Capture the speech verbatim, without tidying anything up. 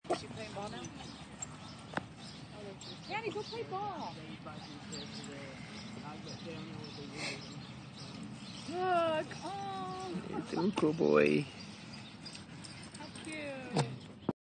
Is she playing ball now? Daddy, go play ball. Look, oh. It's the WUCO boy.